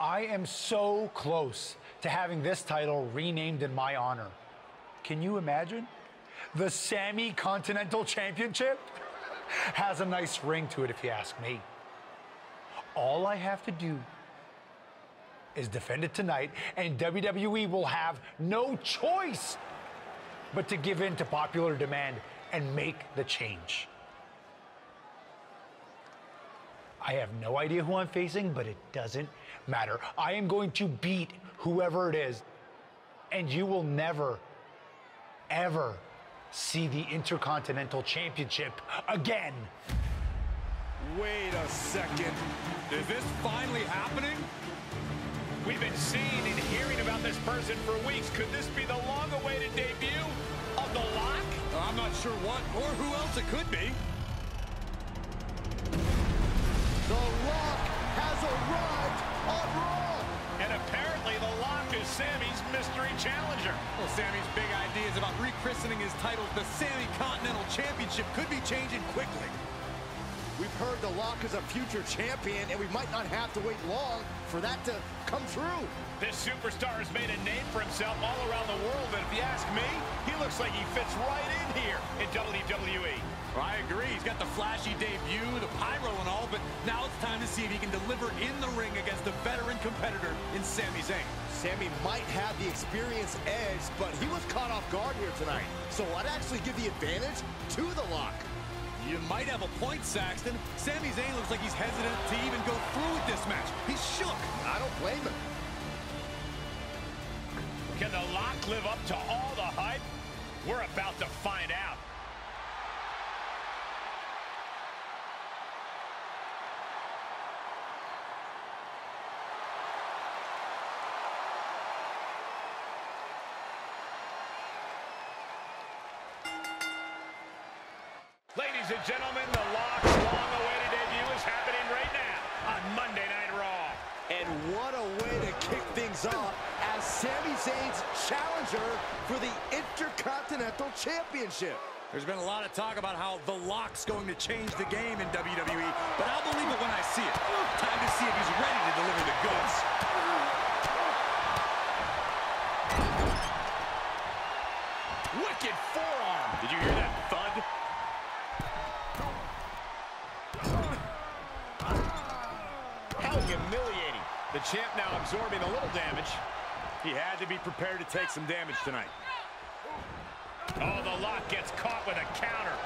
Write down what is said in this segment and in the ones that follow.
I am so close to having this title renamed in my honor. Can you imagine? The Sami Continental Championship has a nice ring to it, if you ask me. All I have to do is defend it tonight, and WWE will have no choice but to give in to popular demand and make the change. I have no idea who I'm facing, but it doesn't matter. I am going to beat whoever it is, and you will never, ever see the Intercontinental Championship again. Wait a second. Is this finally happening? We've been seeing and hearing about this person for weeks. Could this be the long-awaited debut of The Lock? I'm not sure what or who else it could be. The Lock has arrived on Raw. And apparently The Lock is Sami's mystery challenger. Well, Sami's big ideas about rechristening his titles the Sami Continental Championship could be changing quickly. We've heard The Lock is a future champion, and we might not have to wait long for that to come true. This superstar has made a name for himself all around the world, and if you ask me, he looks like he fits right in here in WWE. Well, I agree. He's got the flashy debut, the pyro and all, but now it's time to see if he can deliver in the ring against a veteran competitor in Sami Zayn. Sami might have the experience edge, but he was caught off guard here tonight. So I'd actually give the advantage to The Lock. You might have a point, Saxton. Sami Zayn looks like he's hesitant to even go through with this match. He's shook. I don't blame him. Can The Lock live up to all the hype? We're about to find out. Ladies and gentlemen, The Lock's long-awaited debut is happening right now on Monday Night Raw. And what a way to kick things off as Sami Zayn's challenger for the Intercontinental Championship. There's been a lot of talk about how The Lock's going to change the game in WWE, but I'll believe it when I see it. Time to see if he's ready to deliver the goods. Wicked forearm. Did you hear that thud? How humiliating. The champ now absorbing a little damage. He had to be prepared to take some damage tonight. Oh, The Lock gets caught with a counter.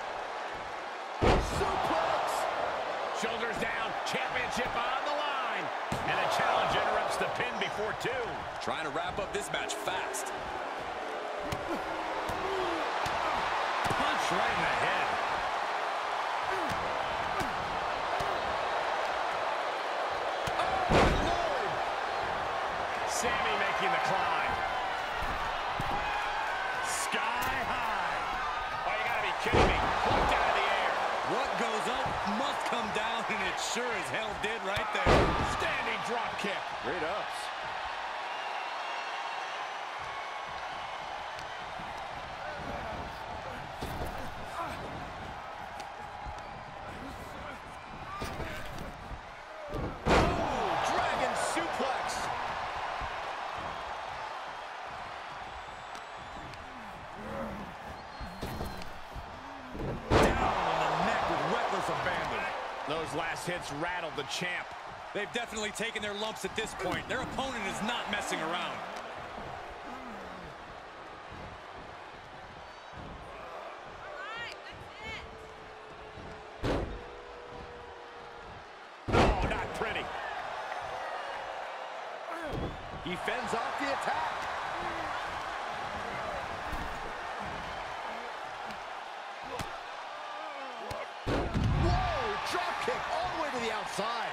Suplex! Shoulders down, championship on the line. And the challenge interrupts the pin before two. Trying to wrap up this match fast. Punch right in the head. Sami making the climb. Sky high. Oh, you gotta be kidding me. Plucked out of the air. What goes up must come down, and it sure as hell did right there. Standing drop kick. Great ups. Those last hits rattled the champ. They've definitely taken their lumps at this point. Their opponent is not messing around. Oh, not pretty. He fends off the attack. All the way to the outside.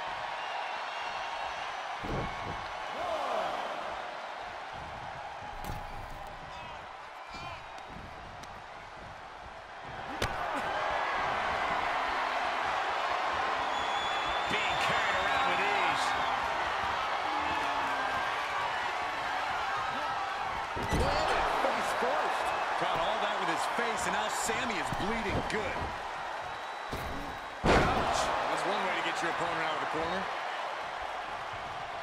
Being carried around with ease. Landed face first. Caught all that with his face, and now Sami is bleeding good. Your opponent out of the corner.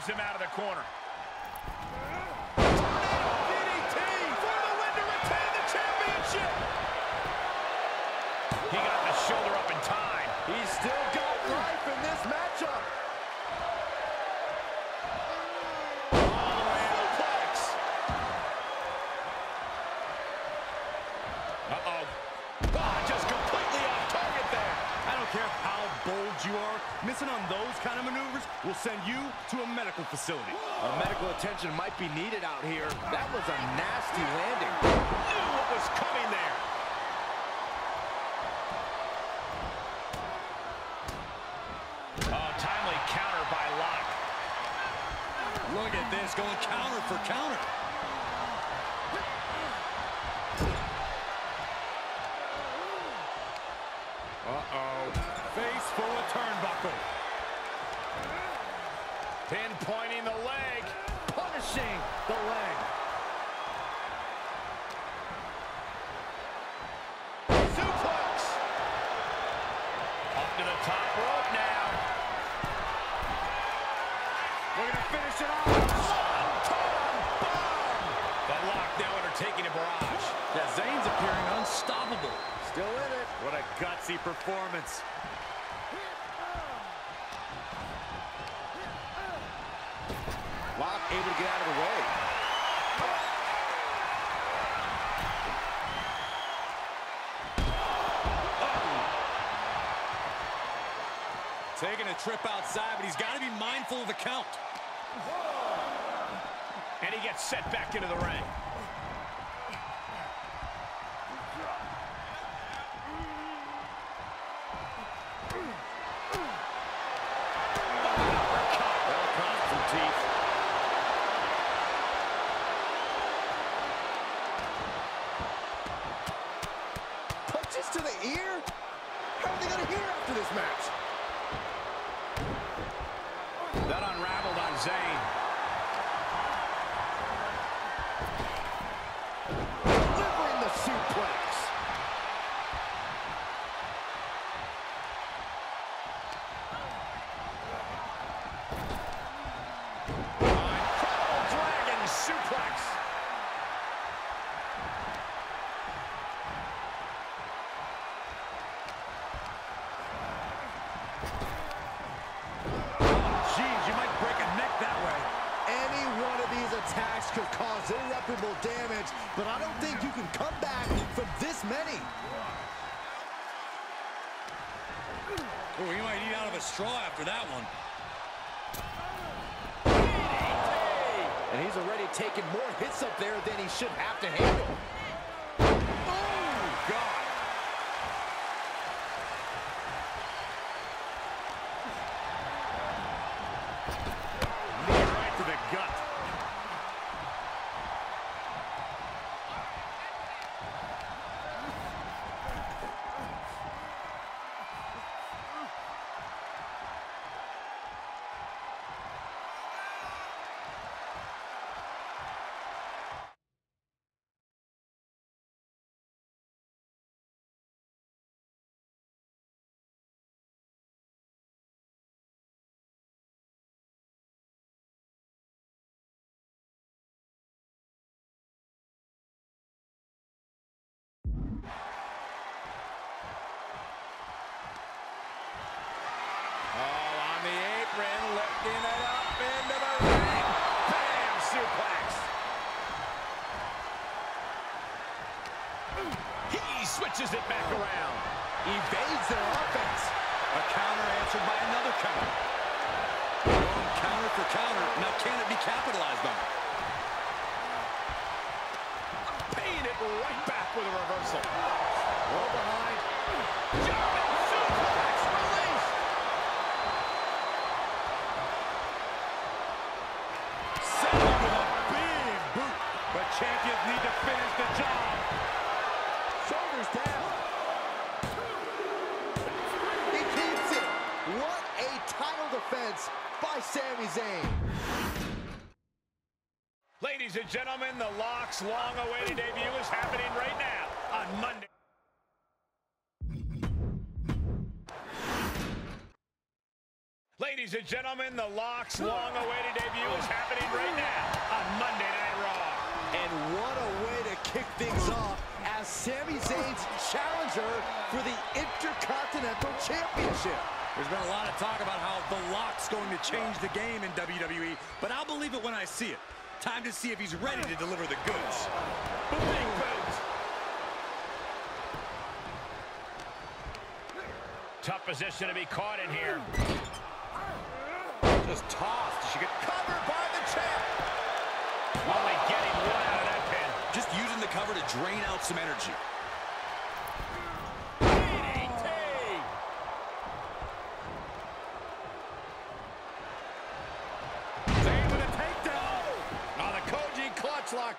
drives him out of the corner. DDT for the win to retain the championship. He got the shoulder up in time. He's still got life in this matchup. You are missing on those kind of maneuvers will send you to a medical facility. Medical attention might be needed out here. That was a nasty landing. Knew what was coming there. Oh, timely counter by Locke. Look at this, going counter for counter. Face full of turnbuckle. Pinpointing the leg. Punishing the leg. Suplex. Up to the top rope now. Looking to finish it off. The Lock now undertaking a barrage. Yeah, Zayn's appearing unstoppable. Still in it. What a gutsy performance. Lock able to get out of the way. Taking a trip outside, but he's got to be mindful of the count. And he gets set back into the ring. Punches to the ear? How are they going to hear after this match? That unraveled on Zayn. Delivering the suplex. Incredible Dragon suplex. Attacks could cause irreparable damage, but I don't think you can come back from this many. Oh, he might eat out of a straw after that one. And he's already taken more hits up there than he should have to handle. Oh, God. Knee right to the gut. Lifting it up into the ring. Bam! Suplex. He switches it back around. Evades their offense. A counter answered by another counter. Going counter for counter. Now can it be capitalized on? Paying it right back with a reversal. Roll behind. German suplex release. Setting with a big boot. But champions need to finish the job. Shoulders down. He keeps it. What a title defense by Sami Zayn. Ladies and gentlemen, the Lock's long-awaited debut is happening right now on Monday. Ladies and gentlemen, the Lock's long-awaited debut is happening right now on Monday Night Raw. And what a way to kick things off as Sami Zayn's challenger for the Intercontinental Championship. There's been a lot of talk about how the Lock's going to change the game in WWE, but I'll believe it when I see it. Time to see if he's ready to deliver the goods. Big boots. Tough position to be caught in here. Just tossed. She gets Covered by the champ. Only getting one out of that pin. just using the cover to drain out some energy. DDT. Zayn with a takedown. Oh, the Koji clutch lock.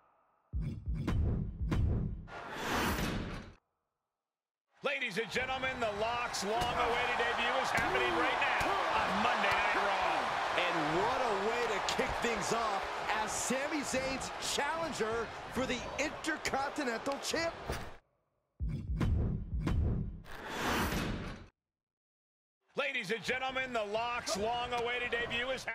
Ladies and gentlemen, the Lock's long-awaited debut is happening right now on Monday Night Raw. And what a way to kick things off as Sami Zayn's challenger for the Intercontinental Champ. Ladies and gentlemen, the Lock's long-awaited debut is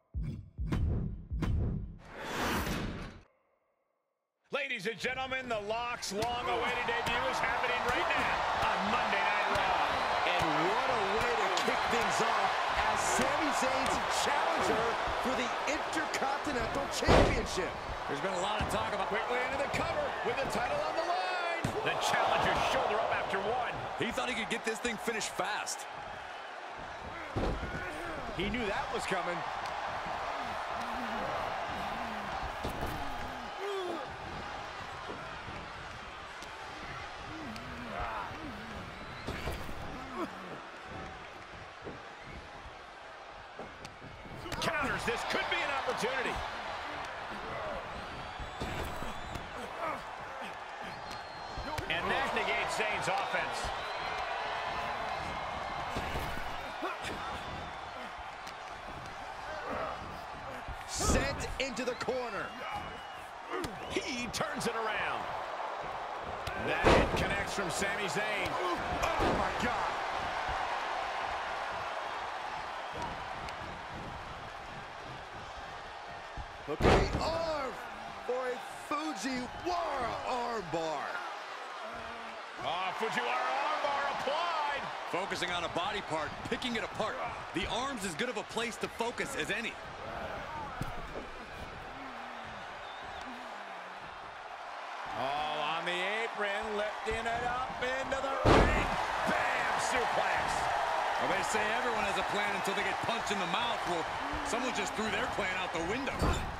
Ladies and gentlemen, the Lock's long-awaited debut is happening right now on Monday Night Raw. And what a way to kick things off as Sami Zayn's challenger for the Intercontinental Championship. There's been a lot of talk about Quickly into the cover with the title on the line. The challenger's shoulder up after one. He thought he could get this thing finished fast. He knew that was coming. Counters. This could be an opportunity. And that negates Zayn's offense. Sent into the corner. He turns it around. That hit connects from Sami Zayn. Oh, my God. Okay, arm for a Fujiwara armbar. Oh, Fujiwara armbar applied. Focusing on a body part, picking it apart. The arm's as good of a place to focus as any. Oh, on the apron, lifting it up into the ring. Bam, suplex. Well, they say everyone has a plan until they get punched in the mouth. Well, someone just threw their plan out the window.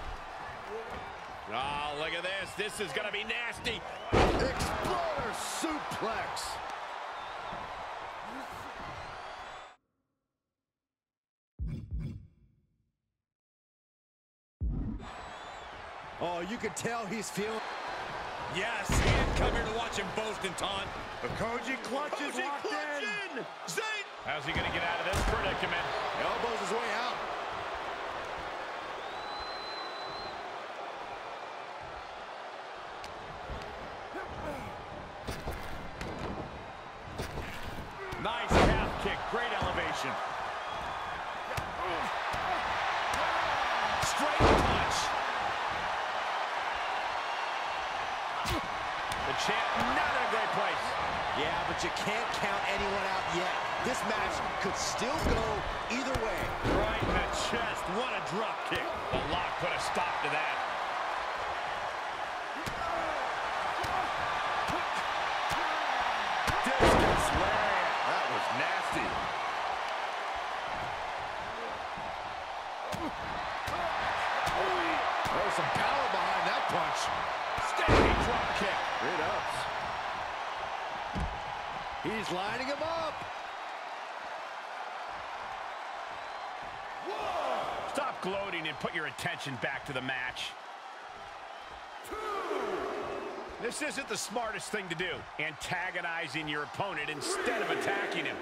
Oh, look at this. This is going to be nasty. Exploder suplex. Oh, you can tell he's feeling. Yes, he didn't come here to watch him boast and taunt. The Koji clutch is locked in. Zayn. How's he going to get out of this predicament? Elbows his way out. Nice calf kick. Great elevation. Straight punch. The champ not in a great place. Yeah, but you can't count anyone out yet. This match could still go either way. Right in the chest. What a drop kick. The Lock put a stop to that. Discus lariat. That was nasty. There's some power behind that punch. Standing drop kick. Great ups. He's lining him up. Stop gloating and put your attention back to the match. This isn't the smartest thing to do, antagonizing your opponent instead of attacking him.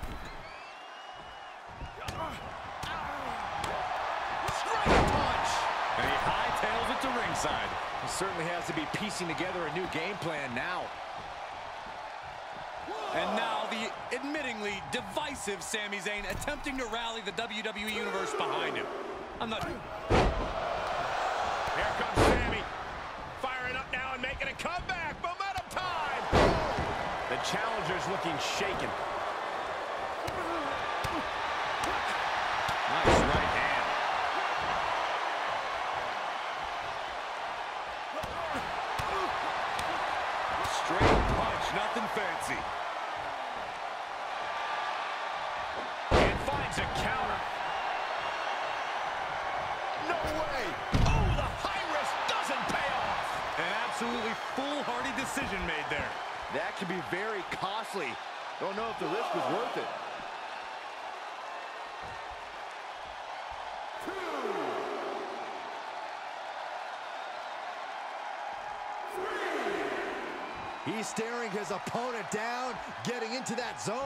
Straight punch. And he hightails it to ringside. He certainly has to be piecing together a new game plan now. And now the admittingly divisive Sami Zayn attempting to rally the WWE Universe behind him. I'm not... Here comes Sami. Firing up now and making a comeback. Momentum time. The challenger's looking shaken. Nice right hand. Straight punch, nothing fancy. And finds a counter. No way. Oh, the high risk doesn't pay off. An absolutely foolhardy decision made there. That could be very costly. Don't know if the risk was worth it. He's staring his opponent down, getting into that zone.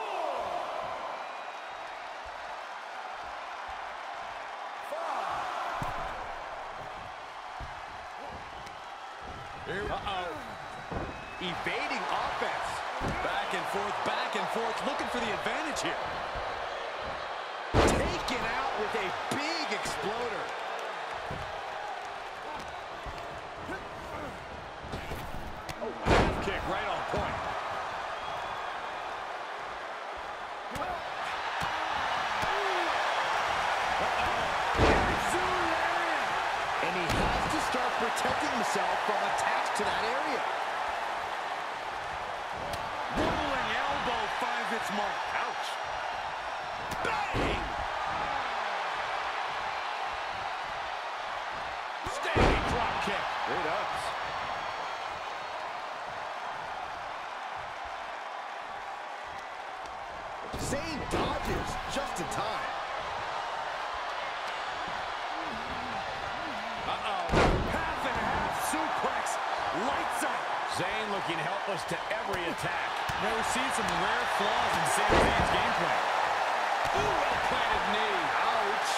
Uh-oh. Evading offense. Back and forth, looking for the advantage here. Taken out with a big exploder. Kick right on point. And he has to start protecting himself from attacks to that area. Rolling elbow finds its mark. Ouch. Bang! Standing drop kick. Great ups. Zayn dodges just in time. Half and half suplex. Lights up. Zayn looking helpless to every attack. Now we're seeing some rare flaws in Sami Zayn's game plan. Ooh, well-planted knee. Ouch.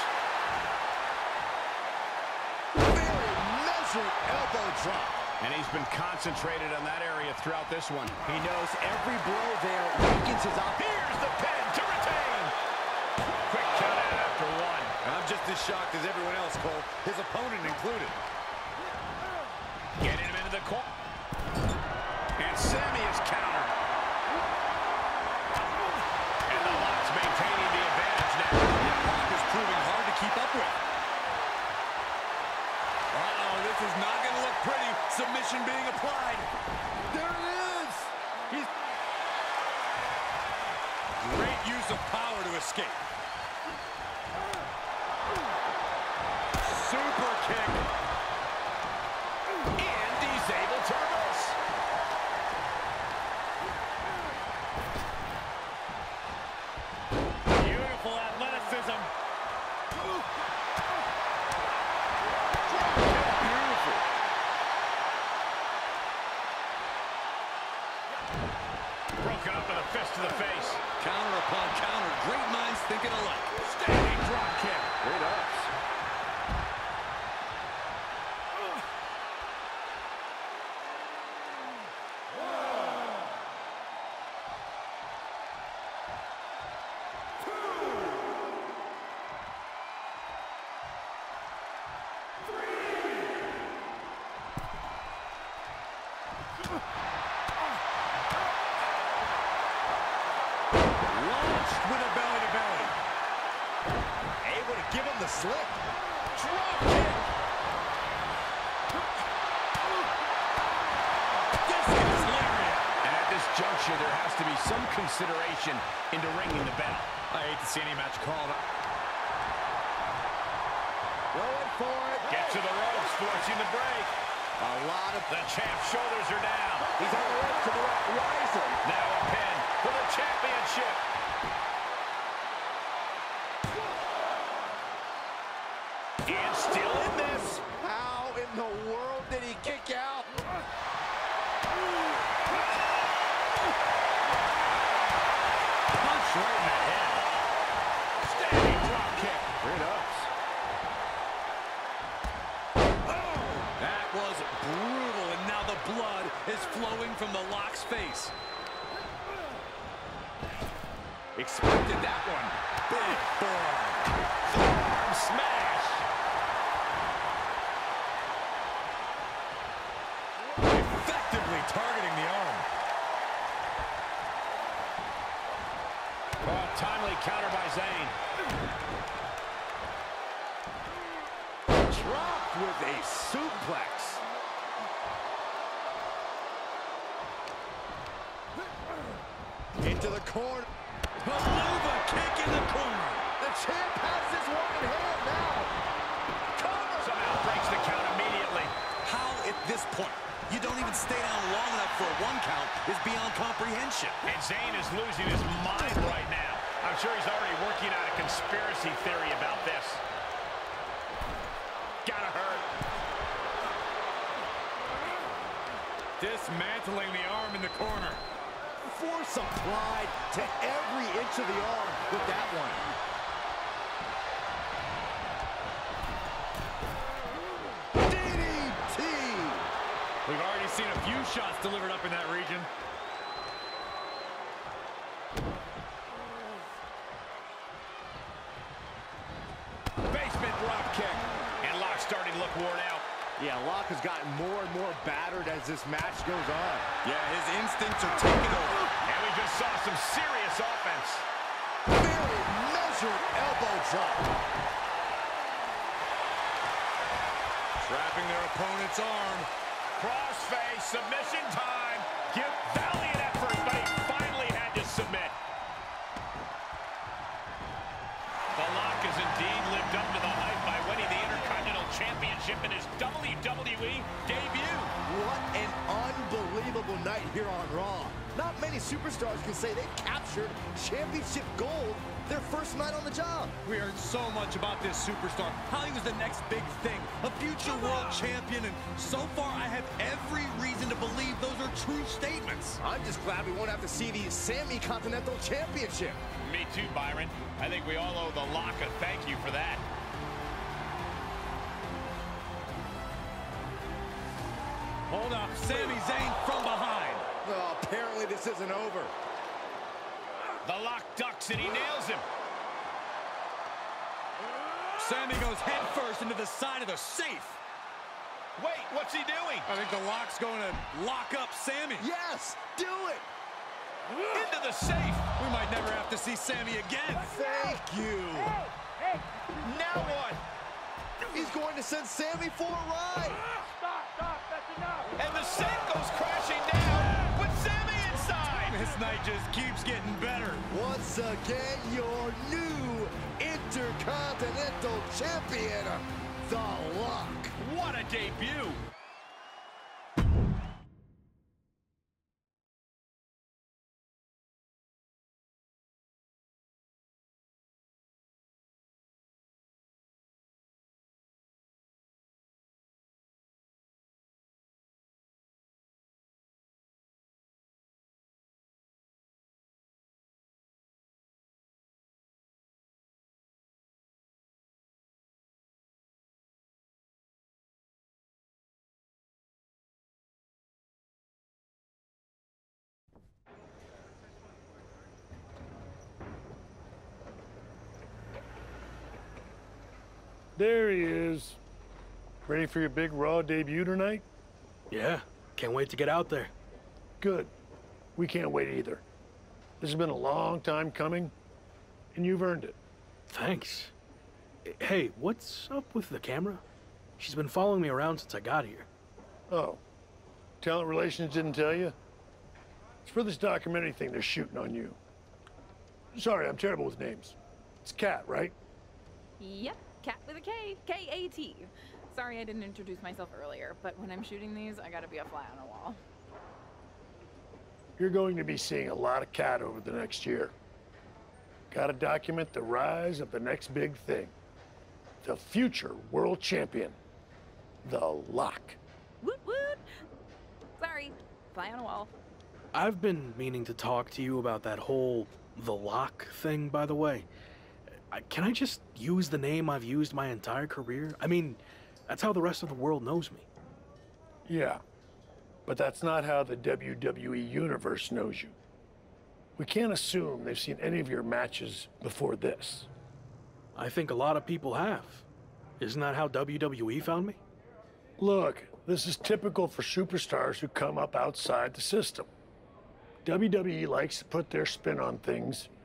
Very measured elbow drop. And he's been concentrated on that area throughout this one. He knows every blow there weakens his opponent. Here's the pin to retain. Quick count out after one. And I'm just as shocked as everyone else, Cole, his opponent included. Getting him into the corner. And Sami is countered. And the Lock's maintaining the advantage now. The Lock is proving hard to keep up with. This is not going to look pretty. Submission being applied. There it is. He's... Great use of power to escape. Super kick. And disable Turtles. Beautiful athleticism. Broken up with a fist to the face. Counter upon counter. Great minds thinking alike. Standing drop kick. Great ups. Launched with a belly-to-belly. Able to give him the slip. Drop kick. Discus lariat. And at this juncture, there has to be some consideration into ringing the bell. I hate to see any match called. Going for it. Get to the ropes, forcing the break. A lot of... The champ's shoulders are down. He's on the rope to the rising. Now a pin for the championship. And still in this. How in the world did he kick out? Punch right in the head. Standing drop kick. Great ups. That was brutal, and now the blood is flowing from the Lock's face. Expected that one. Big forearm. Forearm smash. Zayn. Dropped with a suplex. Into the corner. Helluva kick in the corner. The champ has this one in hand now. Cover. Somehow breaks the count immediately. How at this point you don't even stay down long enough for a 1 count is beyond comprehension. And Zayn is losing his mind right now. I'm sure he's already working out a conspiracy theory about this. Gotta hurt. Dismantling the arm in the corner. Force applied to every inch of the arm with that one. DDT! We've already seen a few shots delivered up in that region. Basement drop kick. And Locke starting to look worn out. Yeah, Locke has gotten more and more battered as this match goes on. Yeah, his instincts are taking over. And we just saw some serious offense. Very measured elbow drop. Trapping their opponent's arm. Crossface, submission time. Give valiant effort, but he finally had to submit. The Lock has indeed lived up to the hype by winning the Intercontinental Championship in his WWE debut. What an unbelievable night here on Raw. Not many superstars can say they've captured championship gold their first night on the job. We heard so much about this superstar, how he was the next big thing, a future world champion, and so far I have every reason to believe those are true statements. I'm just glad we won't have to see the Sami Continental Championship. Me too, Byron. I think we all owe the Lock a thank you for that. Hold up, Sami Zayn from behind. Oh, apparently this isn't over. The Lock ducks and he nails him. Sami goes head first into the side of the safe. Wait, what's he doing? I think the Lock's going to lock up Sami. Yes, do it. Into the safe. We might never have to see Sami again. Thank you. Hey, now what? He's going to send Sami for a ride. Stop, that's enough. And the safe goes crashing down with Sami inside. This night just keeps getting better. Once again, your new Intercontinental Champion, The Lock. What a debut. There he is. Ready for your big Raw debut tonight? Yeah, can't wait to get out there. Good. We can't wait either. This has been a long time coming, and you've earned it. Thanks. Hey, what's up with the camera? She's been following me around since I got here. Oh, Talent Relations didn't tell you? It's for this documentary thing they're shooting on you. Sorry, I'm terrible with names. It's Kat, right? Yep, Kat with a K, K-A-T. Sorry I didn't introduce myself earlier, but when I'm shooting these, I gotta be a fly on a wall. You're going to be seeing a lot of Kat over the next year. Gotta document the rise of the next big thing. The future world champion, The Lock. Woot woot! Sorry, fly on a wall. I've been meaning to talk to you about that whole The Lock thing, by the way. Can I just use the name I've used my entire career? I mean, that's how the rest of the world knows me. Yeah, but that's not how the WWE Universe knows you. We can't assume they've seen any of your matches before this. I think a lot of people have. Isn't that how WWE found me? Look, this is typical for superstars who come up outside the system. WWE likes to put their spin on things,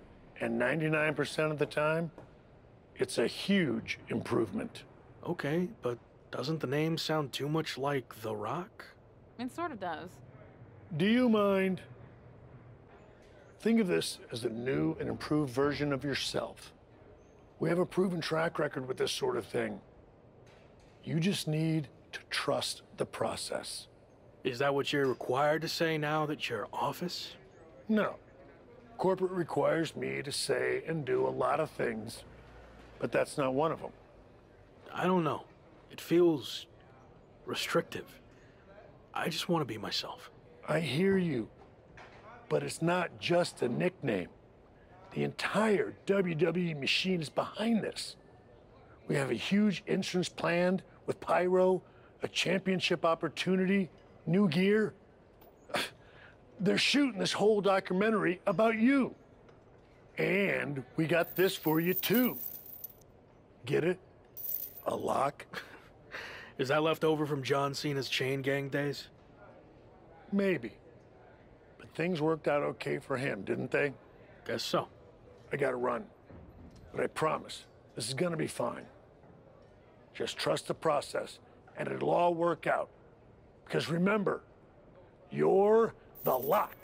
And 99% of the time, it's a huge improvement. Okay, but doesn't the name sound too much like The Rock? It sort of does. Do you mind? Think of this as a new and improved version of yourself. We have a proven track record with this sort of thing. You just need to trust the process. Is that what you're required to say now that you're office? No. Corporate requires me to say and do a lot of things, but that's not one of them. I don't know. It feels restrictive. I just want to be myself. I hear you, but it's not just a nickname. The entire WWE machine is behind this. We have a huge entrance planned with Pyro, a championship opportunity, new gear. They're shooting this whole documentary about you. And we got this for you too. Get it? A lock? Is that left over from John Cena's Chain Gang days? Maybe. But things worked out okay for him, didn't they? Guess so. I gotta run. But I promise, this is gonna be fine. Just trust the process, and it'll all work out. Because remember, you're the lock.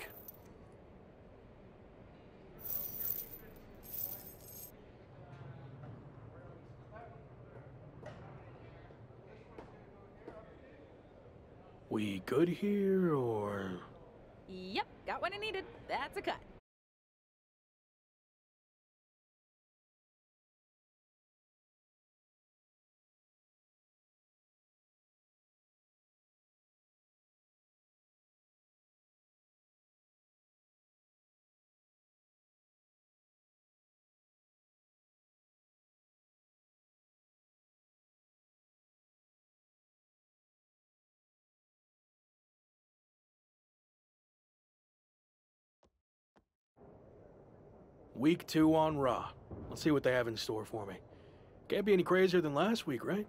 We good here, or...? Yep, got what I needed. That's a cut. Week 2 on Raw. Let's see what they have in store for me. Can't be any crazier than last week, right?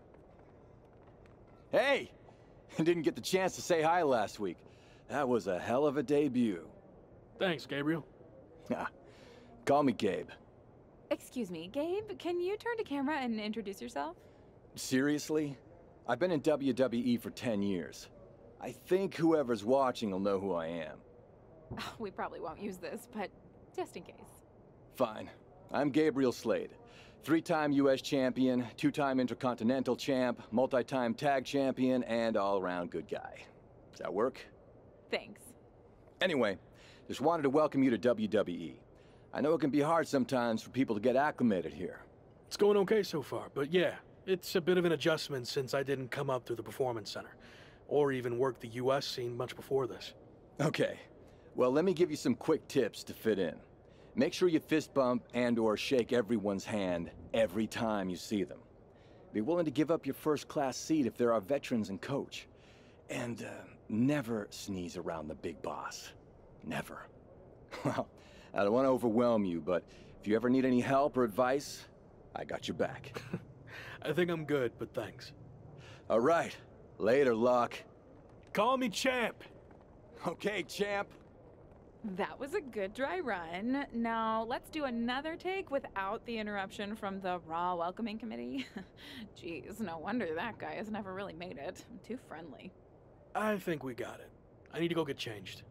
Hey! I didn't get the chance to say hi last week. That was a hell of a debut. Thanks, Gabriel. Call me Gabe. Excuse me, Gabe, can you turn to camera and introduce yourself? Seriously? I've been in WWE for 10 years. I think whoever's watching will know who I am. We probably won't use this, but just in case. Fine. I'm Gabriel Slade. 3-time US champion, 2-time Intercontinental champ, multi-time tag champion, and all-around good guy. Does that work? Thanks. Anyway, just wanted to welcome you to WWE. I know it can be hard sometimes for people to get acclimated here. It's going okay so far, but yeah, it's a bit of an adjustment since I didn't come up through the Performance Center, or even work the US scene much before this. Okay. Well, let me give you some quick tips to fit in. Make sure you fist bump and/or shake everyone's hand every time you see them. Be willing to give up your first-class seat if there are veterans and coach. And never sneeze around the big boss. Never. Well, I don't want to overwhelm you, but if you ever need any help or advice, I got your back. I think I'm good, but thanks. All right. Later, Locke. Call me Champ. Okay, champ. That was a good dry run. Now, let's do another take without the interruption from the Raw Welcoming Committee. Jeez, no wonder that guy has never really made it. Too friendly. I think we got it. I need to go get changed.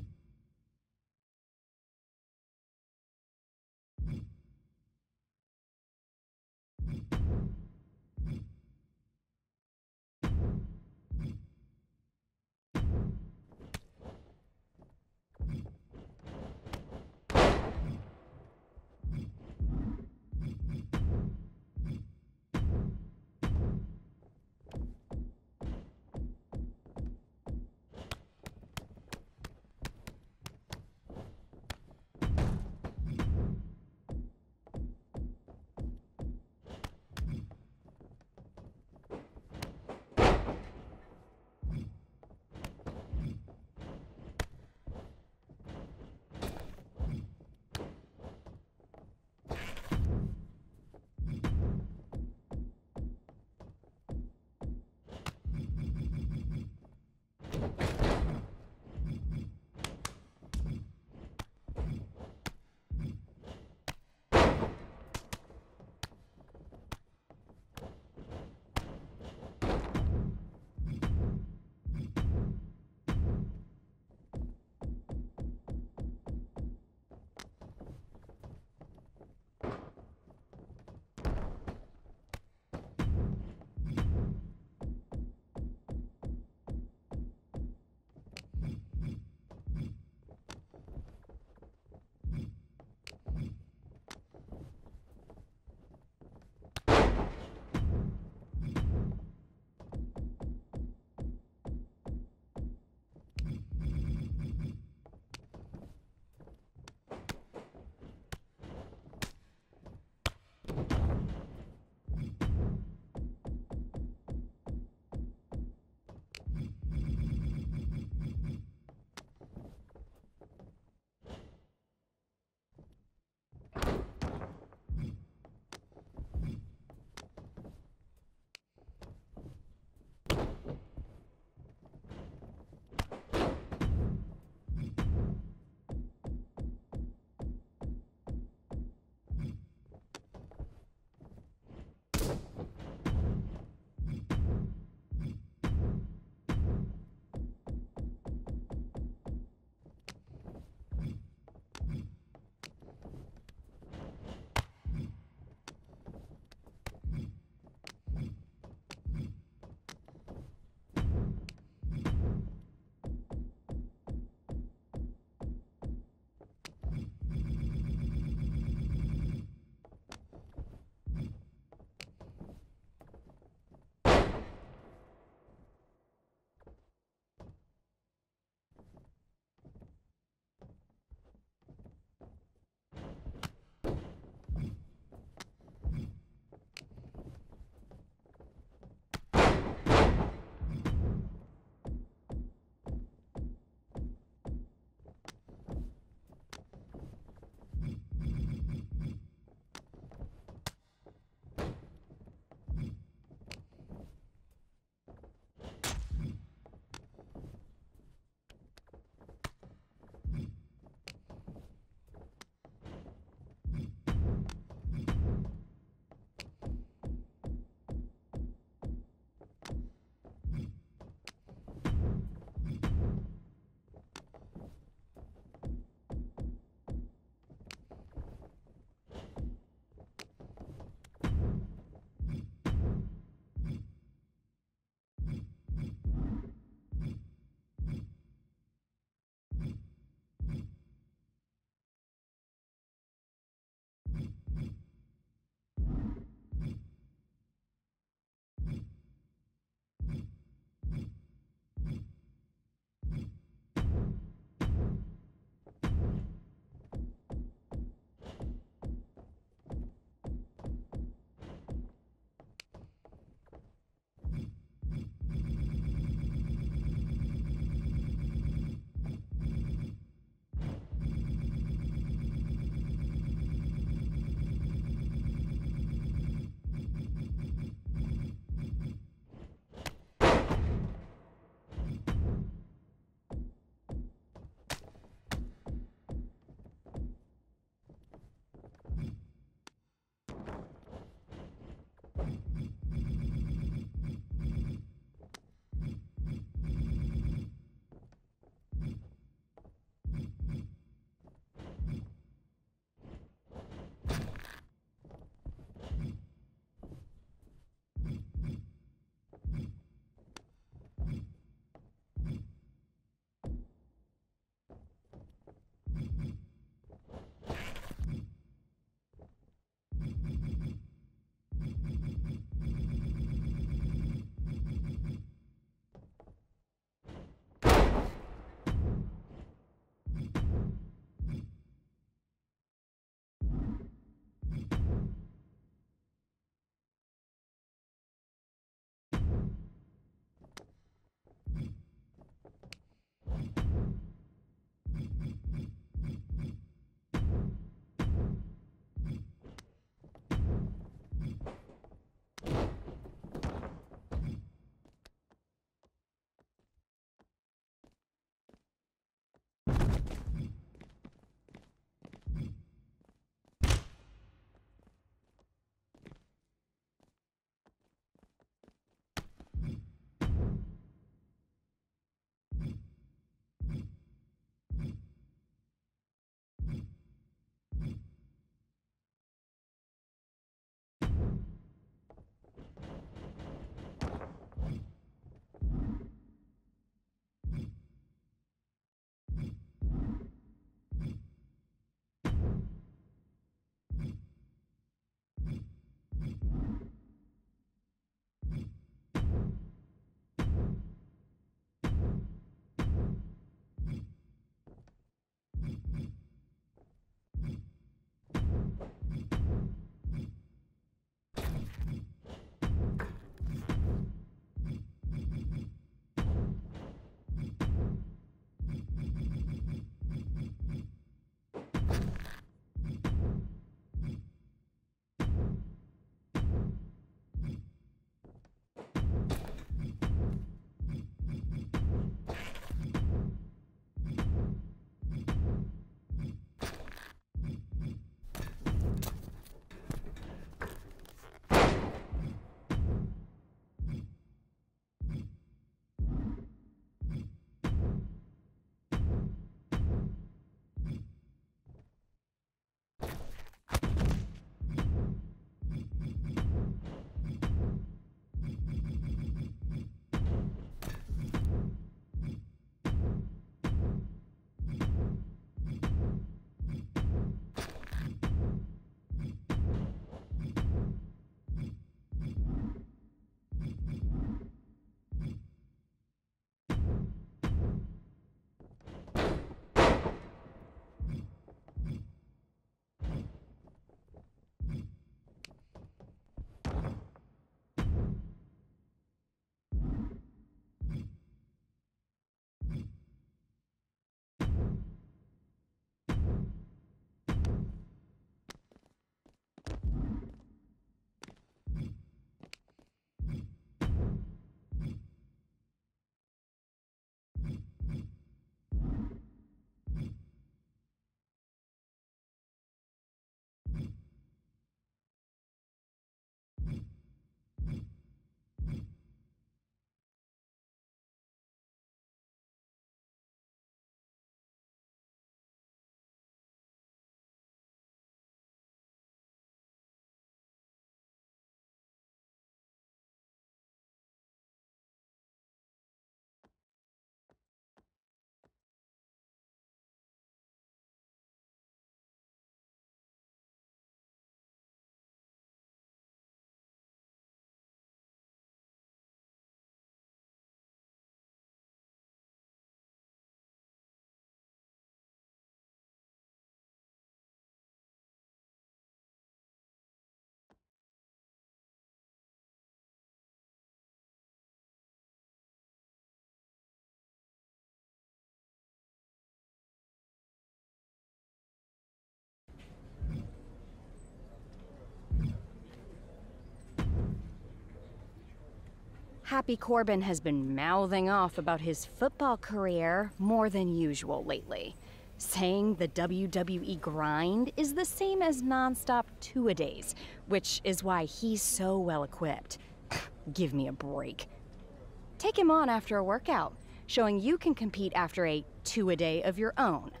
Happy Corbin has been mouthing off about his football career more than usual lately, saying the WWE grind is the same as non-stop two-a-days, which is why he's so well equipped. Give me a break. Take him on after a workout, showing you can compete after a two-a-day of your own.